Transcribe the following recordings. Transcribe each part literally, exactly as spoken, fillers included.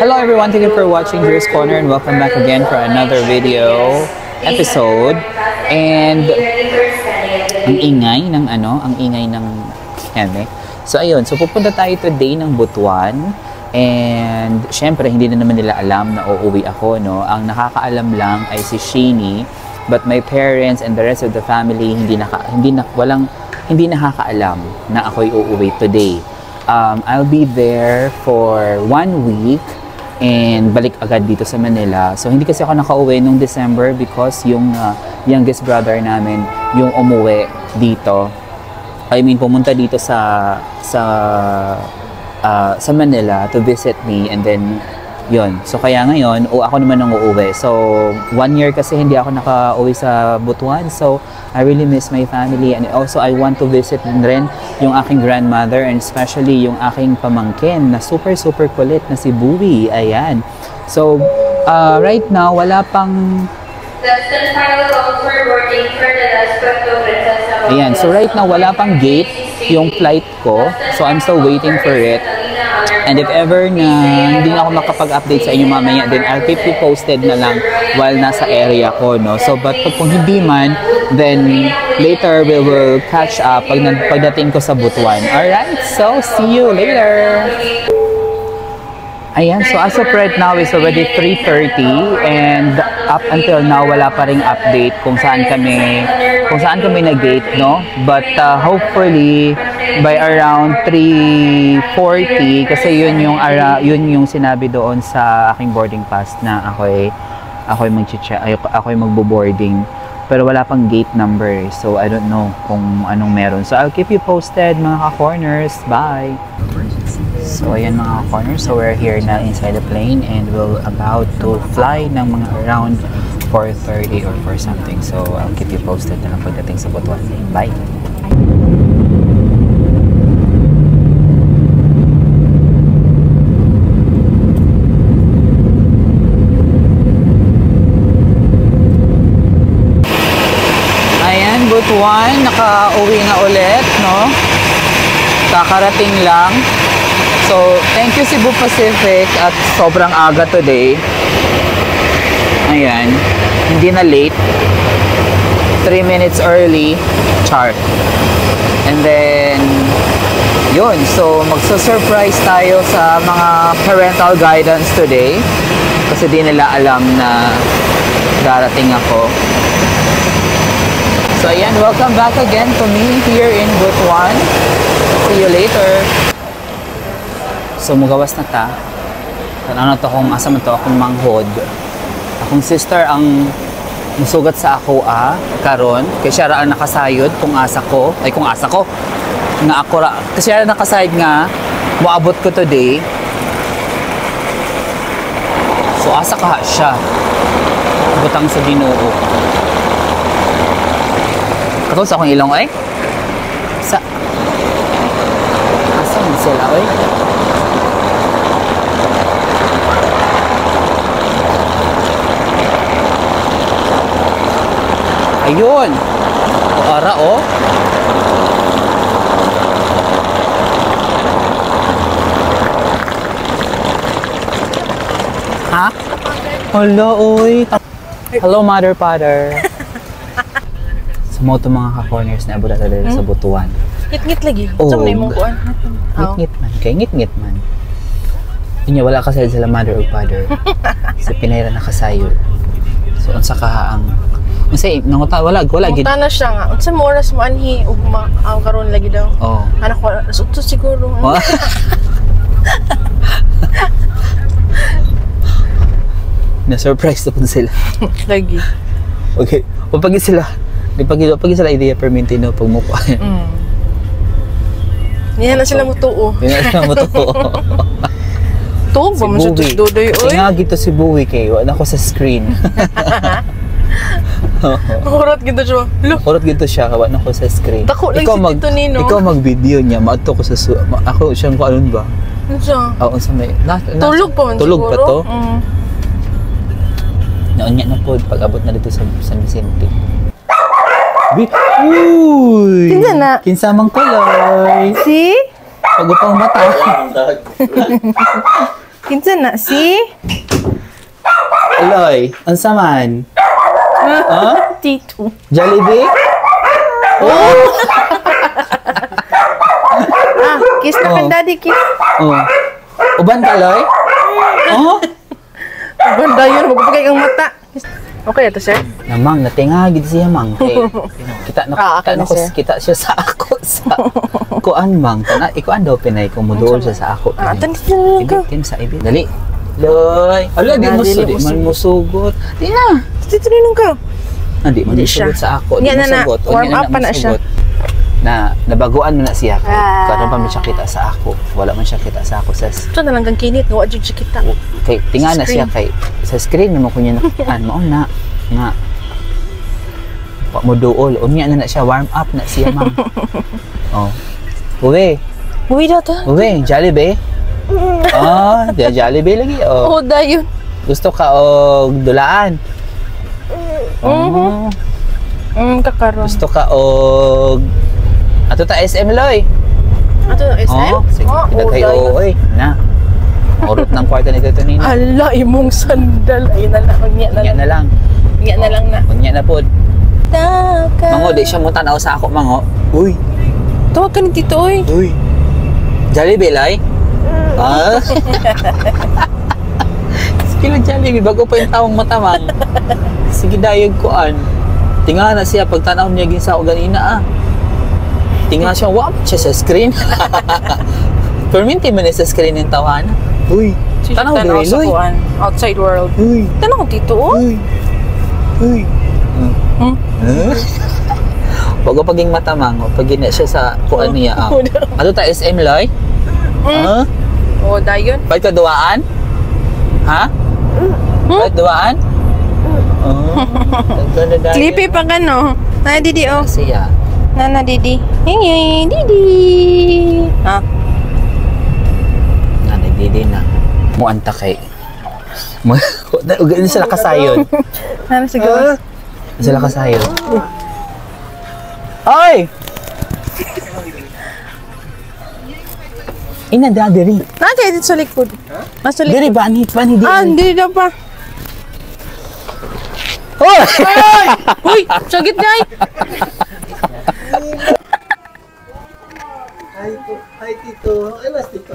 Hello everyone, thank you for watching Drew's Corner and welcome back again for another video episode. And ang ingay ng ano, ang ingay ng eme. So ayun, so pupunta tayo today ng Butuan. And syempre hindi na naman nila alam na uuwi ako, no. Ang nakakaalam lang ay si Sheeny, but my parents and the rest of the family hindi naka, hindi na walang hindi nakakaalam na ako'y uuwi today. Um, I'll be there for one week and balik agad dito sa Manila. So hindi kasi ako nakauwi nung December because yung uh, youngest brother namin yung umuwi dito. I mean pumunta dito sa sa uh, sa Manila to visit me, and then yun. So kaya ngayon, o ako naman ang uuwi. So one year kasi hindi ako nakauwi sa Butuan. So I really miss my family, and also I want to visit rin yung aking grandmother, and especially yung aking pamangkin na super super kulit na si Bowie. Ayan. So uh, right now wala pang Ayan. So right now wala pang gate yung flight ko. So I'm still waiting for it. And if ever na hindi na ako makapag-update sa inyo mamaya, then I'll keep you posted na lang while nasa area ko, no? So, but kung hindi man, then later we will catch up pag pagdating ko sa Butuan. Alright? So, see you later! Ayan, so as of right now is already three thirty, and up until now wala pa ring update kung saan kami kung saan kami nag-gate, no? But uh, hopefully by around three forty, kasi yun yung ara, yun yung sinabi doon sa aking boarding pass na ako'y ako'y mag-check, ako'y magbo-boarding. Pero wala pang gate number, so I don't know kung anong meron. So I'll keep you posted mga ka-corners. Bye! So ayan mga corners, so we're here na inside the plane and we're about to fly ng mga around four thirty or four something. So I'll keep you posted na lang pagdating sa Butuan. Bye! Ayan, Butuan, naka-uwi na ulit, no? Kakarating lang. So, thank you Cebu Pacific at sobrang aga today. Ayan, hindi na late. three minutes early. Char. And then, yun. So, magsa-surprise tayo sa mga parental guidance today. Kasi di nila alam na darating ako. So, ayan. Welcome back again to me here in Butuan. See you later. So, mugawas na ta. Ano to kung asa man to akong manghod. Akong sister ang musugat sa ako ah, karon. Kaya siya ra nakasayod kung asa ko. Ay, kung asa ko. Nga ako ra. Kasi siya nakasayod nga, muabot ko today. So, asa ka siya. Butang sa Ginoo. Katong sa akong ilong ay? Sa... Asa man sila ay? Ayun. O ara oh. Ha? Hello, oy. Hello, mother, father. Sumo to mga ka-corners na abot na dito sa Butuan. Ngit-ngit lagi. Oh, Saan na yung kuan? Ngit-ngit man. Kaya ngit-ngit man. Inya wala kasi sila mother or father. Sa pinayra na kasayo. So, unsa ka ang Kasi nanguta wala wala gid. Nanguta na siya nga. Unsa mo oras mo anhi ugma aw karon lagi daw. Oh. Anak ko suto siguro. Oh. Na surprise na po sila. Lagi. Okay. O pag sila, di pag pag sila idea permintino pag mo pa. Mm. Yan na sila mo tuo. Yan na sila mo tuo. Tuo ba mo sa tudoy oy? Nga gito si Bowie kay wala ko sa screen. Kurot gito siya. Look. Kurot gito siya, kawa na ko sa screen. Dako lang si Tito Nino. Ikaw mag-video niya, maato ko sa ma, ako siyang ko anon ba? Ano siya? Oo, unsa may na, na, tulog pa man tulog siguro. Pa to? Mm. Naon niya na po pag abot na dito sa San Vicente. Bi, uy! Kinsa na? Kinsamang kulay. See? Pagupang mata. Kinsa na si? Aloy, unsa man? Huh? Tito. Jollibee? Oh! Ah, kiss na Oh. kan daddy, kiss. Oh. Uban ka, Loy? Oh? Ganda yun, magpapagay kang mata. Kiss. Okay, ito, sir. Namang, natingagid siya, mang. Kay, kita na, Ah, kita, okay na na ko, siya. kita siya sa ako. Sa, kuan, mang. Kana, ikuan daw, pinay, kumuduol siya sa ako. Ah, Pinay. tanis na Ibig, ka. Tim, sa ibig. Dali. Loy. Ala, di Ah, mo dili di mo man sugot. mo sugot. Di na. Dito ninong ka. Ah, di man Hindi mo sugot siya. sa ako. Di Nga mo na na, sugot. O, warm nga up pa na siya. sugot. Na, nabaguan mo na siya. Ah. Karon pa man siya kita sa ako. Wala man siya kita sa ako. Sa, Ito na lang kang kinit, nga wadyo siya kita. kay, tinga na Sa siya screen. kay, sa screen naman ko niya nakitaan mo na. Nga. Pa mo duol. Unya na na siya. Warm up na siya, ma'am. Oh. Uwe. Uwi daw to. Uwe. Jollibee. Oh, di Jollibee lagi. Oh. Oo, dayon. Gusto ka og dulaan. Oh. Mm, kakaroon. Gusto ka og ato ta S M Loy. Ato na, S M? Oh, sige. Ah, Kita oo, kayo dayon. oy. Na. Urot ng kwarto ni Tito Nina. Ala, imong sandal. Ayun na lang, unya na Unya lang. na lang. Unya na lang na. Unya na pod. Taka. Mango, di siya mo tanaw sa ako, mango. Uy. Tawag ka ni Tito, oy. Uy. Jollibee, Loy? Ah? Sige lang, Jollibee. Bago pa yung tawang matamang. Sige, dayag koan. Tinga na siya. Pag tanaw niya gin sa ako ganina, ah. Tinga siya, wap siya sa screen. Perminti man sa screen yung tawanan. Uy. Tanaw, Tanaw diri, sa Loy. kuan. Outside world. Uy. Tanaw ko, Tito, oh. Uy. Uy. Hmm? Huh? Bago paging matamang, o pag na siya sa kuan niya. Ah. Ano ta S M, Loy? Ha? Oo, dayon. Bait ka duwaan? Ha? Bait duwaan? Oh. Clippy pa ka, no? Nana, Didi, oh. Siya. Nana, Didi. Hingi, Didi. Ha? Na, nagdidi na. Muanta kay. Mu- Ugan sila kasayon. Nana, siguro. Sila kasayon. Oy! Ina da diri. Nana, dito sa likod. Nasa likod. Diri bani bani di. Ah, hindi daw pa. Hoy! Ay! Uy! Sagit na ay! Hi, to- hi Tito. Ay, mas Tito.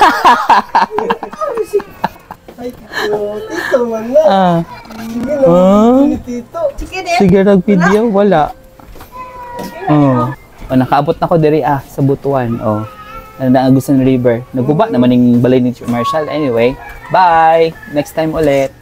Hi Tito. Tito man na. Ah. Sige na. Ah. Ni Tito. Sige nag video wala. Oh. Oh, nakaabot na ko diri ah sa Butuan. Oh. Ano na ang gusto ng river. Naguba naman yung balay ni Marshall. Anyway, bye. Next time ulit.